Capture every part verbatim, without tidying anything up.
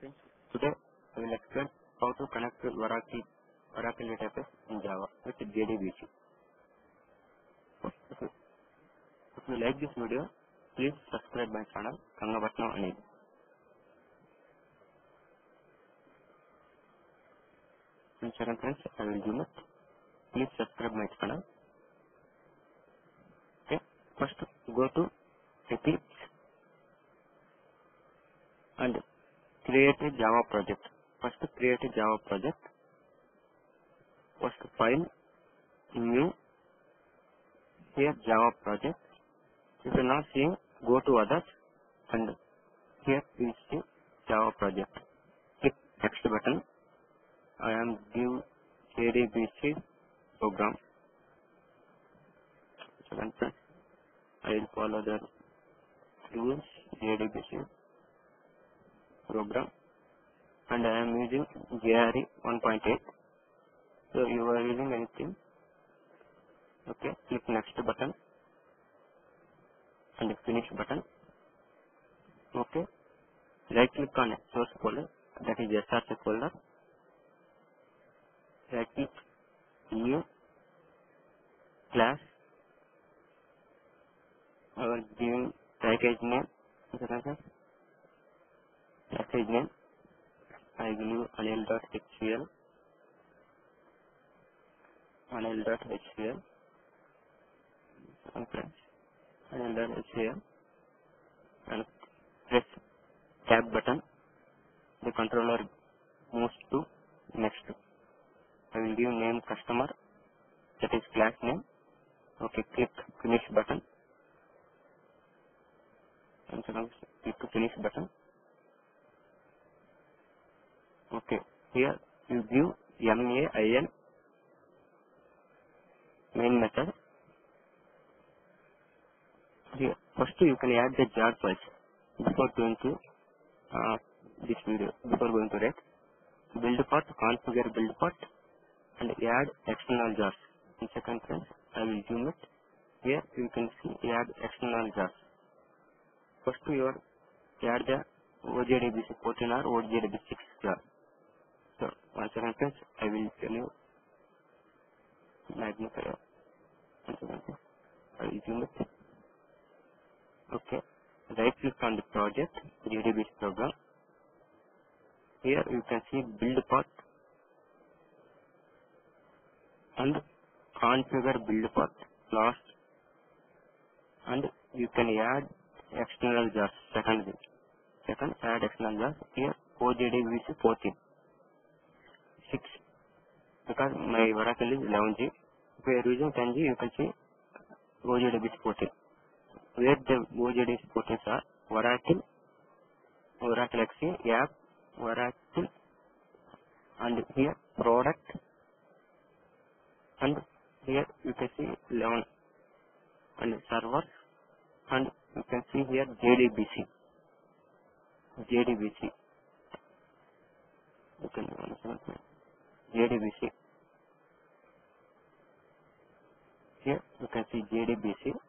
Friends, today I will explain how to connect with Oracle, Oracle database in Java with J D B C. If you, if you like this video, please subscribe my channel Kangabatna Anil. In second friends, I will do it. Please subscribe my channel. Okay. First, go to Eclipse and create a Java project. First, create a Java project. First, file, new, here Java project. If you are not seeing, go to others and here you see Java project. Click next button. I am give J D B C program. Second friend, I will follow the rules J D B C program and I am using J R E one point eight. So you are using anything. Okay, click next button and finish button. Okay, right click on source folder, that is S R C folder. Right click new class. I will give package name. Package name. I will use anil.hcl. Anil.hcl. Okay. Anil.hcl. And press tab button. The controller moves to next. I will give name customer. That is class name. Okay. Click finish button. And so now click to finish button. Okay. Here you give main main method. Here first you can add the jar files before going to uh, this video. Before going to that, build part, configure build part, and add external jars. In second friends, I will zoom it. Here you can see add external jars. First you are add the O J D B C fourteen or O J D B C six jar. So one second friends, I will tell you magnifier. One second friends, I will zoom it. Okay. Right click on the project, J D B C program. Here you can see build part and configure build part last, and you can add external jars. Second thing. Second, add external jars. Here O J D B C fourteen. six. Because my Oracle is eleven G. If you are using ten G, you can see O J D B C fourteen. Where the O J D B C fourteen are Oracle, Oracle X E, app, Oracle, and here product, and here you can see eleven, and server, and you can see here J D B C. J D B C. You can J D B C. Here you can see J D B C.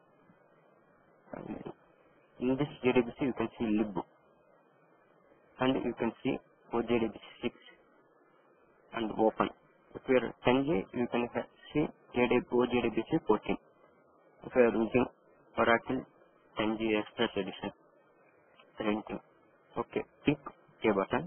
In this J D B C you can see lib, and you can see O J D B C six and open. If you are ten G, you can see O J D B C fourteen. If you are using Oracle ten G Express Edition, same thing. Okay, click OK button.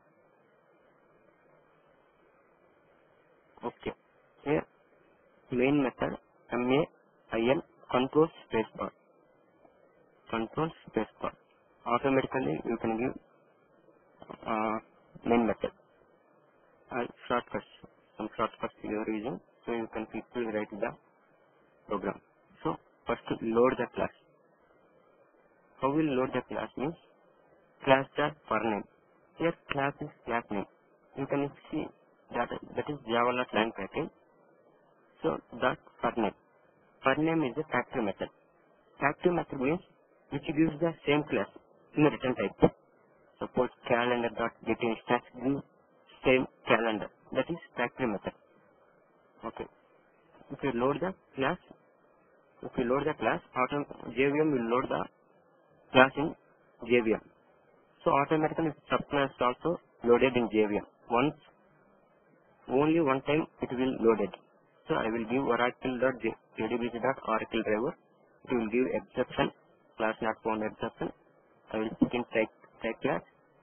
Okay, here main method main control spacebar. Control spacebar. Automatically you can give uh, main method. Uh, shortcuts. Some shortcuts you are using, so you can quickly write the program. So first load the class. How will load the class means class jar per name. Here class is class name. You can see that that is Java line package. So that per name. Per name is a factory method. Factory method means which gives the same class in the return type. Suppose calendar dot get instance gives same calendar. That is factory method. Okay. If you load the class, if you load the class, auto J V M will load the class in J V M. So automatically subclass also loaded in J V M. Once, only one time it will loaded. So I will give oracle.jdbc.oracle driver. It will give exception, class not found exception. I will put in type, type class.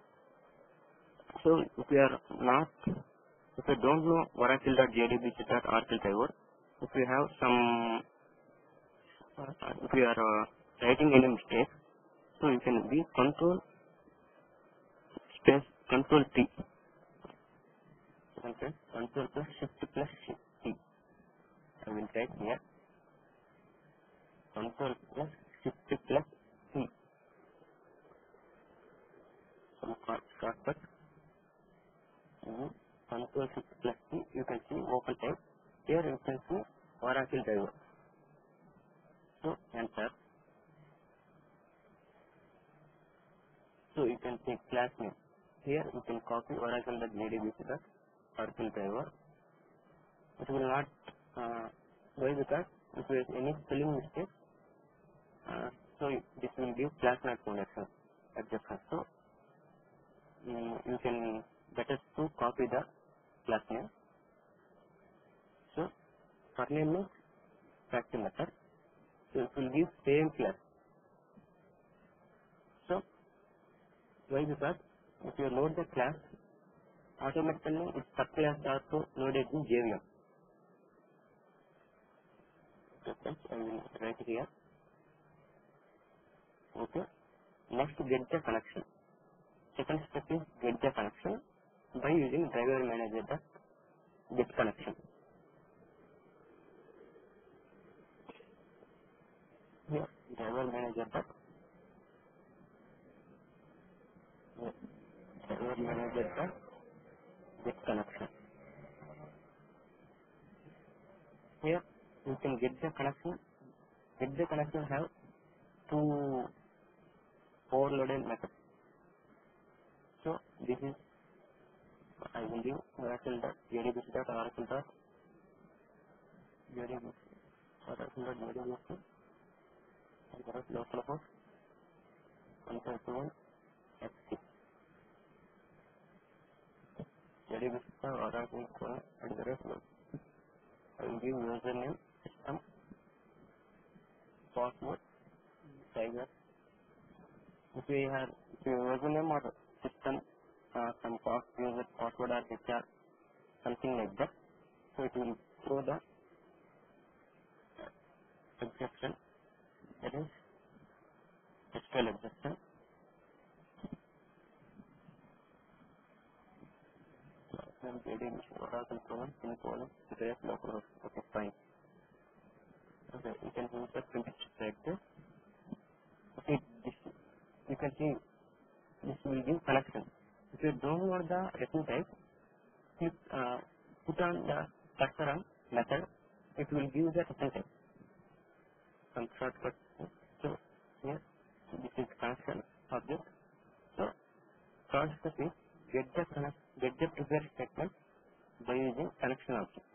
So if you are not, if you don't know oracle.jdbc.oracle driver, if you have some, uh, if you are uh, writing any mistake, so you can be control space control T. Okay, control plus shift plus shift T. I will write here control plus shift plus T. Some shortcut. Mm-hmm. Control shift plus T. You can see open type. Here you can see oracle driver. So enter. So you can take class name. Here you can copy oracle.jdbc.oracle driver. It will not uh, why because if there is any spelling mistake, uh, so this will give class not found exception. exception. So um, you can better to copy the class name. So for name means factory method. So it will give same class. So why because if you load the class, automatically its subclass also loaded in J V M. Okay, I will write here. Okay. Next, get the connection. Second step is get the connection by using driver manager dot get connection. Here, driver manager dot driver manager dot get connection. Here, you can get the connection. Get the connection have two overloaded methods. So this is I will give oracle dot jdbc dot oracle dot jdbc oracle dot jdbc and the local host one point two one F six jdbc dot oracle dot and the rest I will give username system password tiger. If we have if your username or system uh, some pass user password or H R something like that, so it will throw the exception, that is S Q L exception. Then getting oracle colon semicolon address local. Okay, fine. Okay, you can use the print like this. Okay, this you can see this will give connection. If you don't want the return type, you uh, put on the cursor on method, it will give the return type. Some shortcut. So here this is connection object. So first step is get the connect get the prepare statement by using connection object.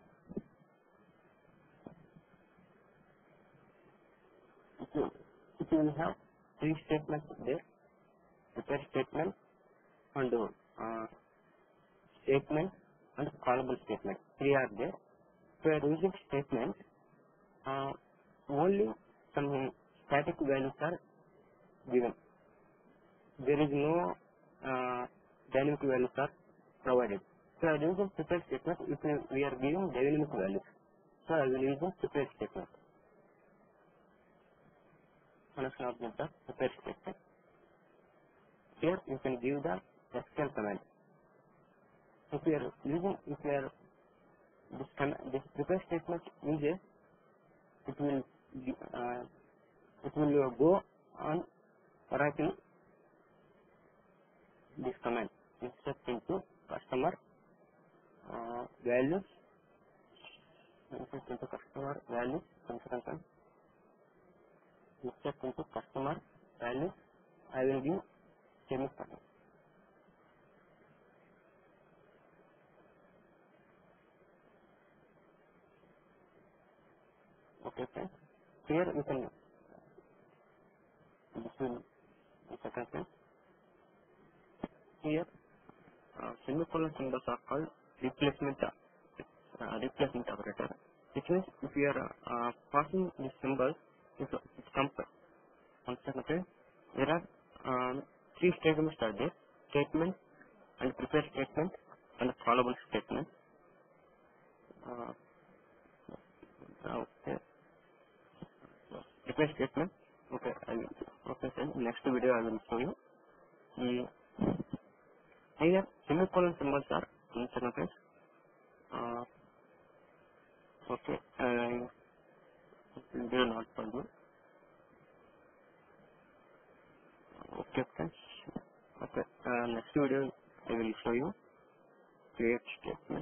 If you if you will have three statements there, prepare statement and uh, statement and callable statement. Three are there. So are using statement, uh, only some static values are given. There is no uh, dynamic values are provided. So I will using prepare statement if we we are giving dynamic values. So I will use the prepare statement. Connection object of prepare statement. Here you can give the S Q L command. If you are using if you are this command this prepare statement uses it will uh, it will uh, go on Oracle this command insert into customer uh, values insert into customer values consultant insert into customer values. I will give semicolon. Okay, friends. Here you can this will second friend. Here, uh, semicolon symbols are called replacement uh, replacement operator. Which means if you are uh, passing the symbols, if it comes one second, okay, there are um, three statements are there: statement and prepare statement and callable statement. Uh, okay, prepare statement. Okay, I will, okay, then next video I will show you. Mm, here semicolon symbols are one second, okay. Uh, okay, I will not for you. Okay, friends. Okay, uh, next video I will show you create statement.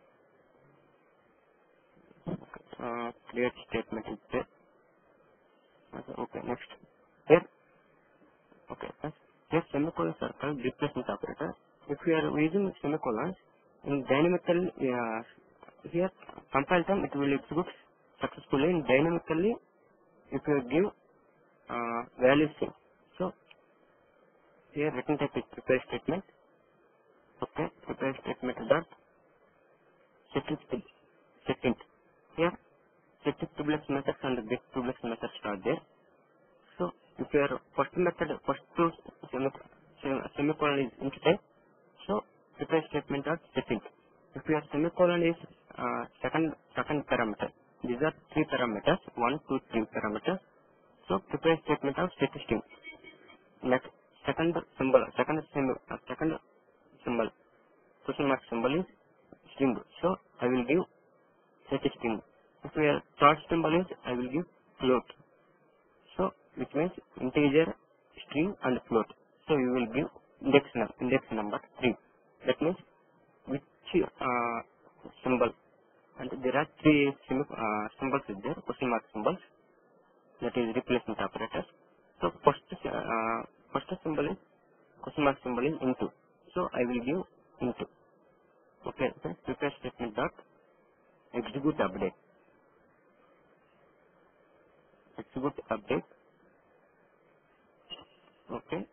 Uh, create statement is there. Okay, okay, next. Here, okay, friends. Here semicolon circle replacement operator. If you are using semicolons in dynamically, uh, here compile time it will execute successfully in dynamically if you give uh, value string. So here return type is prepare statement. Okay, prepare statement dot set it to set it. Here set it to methods and get to methods are there. So if your first method first two semi- sem- semicolon is into type, so prepare statement dot setting. If your semicolon is uh, second second parameter, these are three parameters, one, two, three parameters. So prepare statement of set string. Next second symbol, second symbol, uh, second symbol, question mark symbol is string. So I will give set string. If your third symbol is I will give float. So which means integer, string and float. So you will give index num index number three. That means which uh, symbol, and there are three sim uh, symbols is there, question mark symbols, that is replacement operators. So first uh, first symbol is question mark symbol is into. So I will give into. Okay, then prepare statement dot execute update. Execute update. Okay,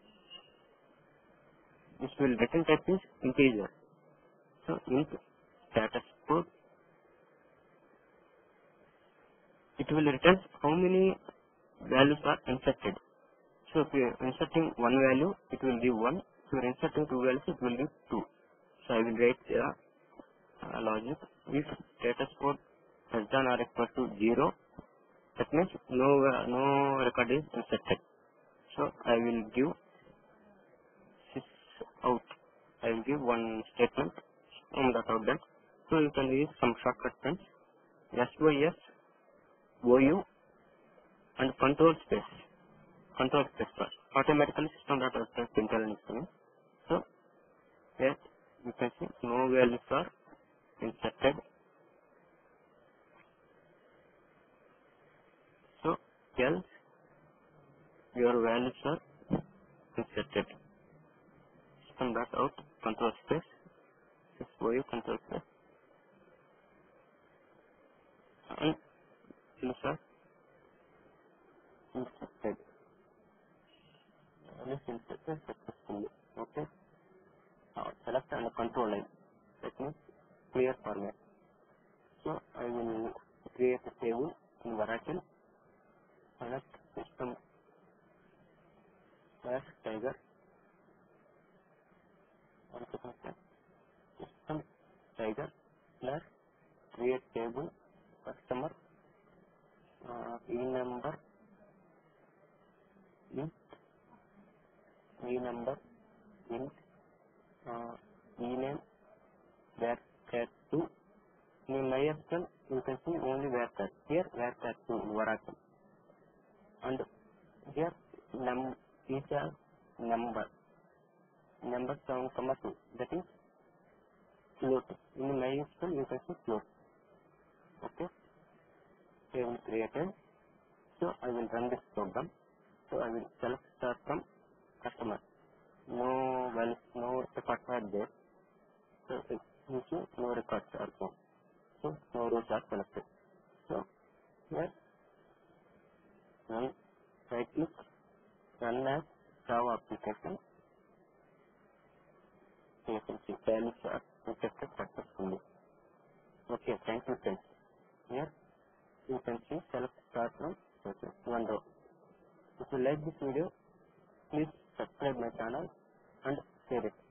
this will return type is integer. So int status code, it will return how many values are inserted. So if you are inserting one value, it will give one. If you are inserting two values, it will give two. So I will write the uh, logic. If status code less than or equal to zero, that means no uh, no record is inserted. So I will give sys out. I will give one statement on that out then. So you can use some shortcut friends. Sys, ou and control space. Control space bar. Automatically system dot out println is coming. So here you can see no values are inserted. So else your values are inserted. System dot out control space. Just go you control space and things are inserted. Values inserted successfully. Okay. Now select and control line. That means clear format. So I will create a table in Oracle. Select system slash tiger. One second. System tiger slash create table customer uh, e number int e number int uh, e name varchar two. In MySQL you can see only varchar. Here varchar two in Oracle, and here num is a number number seven comma two, that is float. In MySQL you can see float. Okay, table created. So I will run this program. So I will select star from customer. No values, no records are there. So it you see no records are there. So no rows are selected. So here run, right click, run as Java application. you can see files are tested successfully. Okay, thank you friends. Here you can see select start from process one row. If you like this video, please subscribe my channel and share it.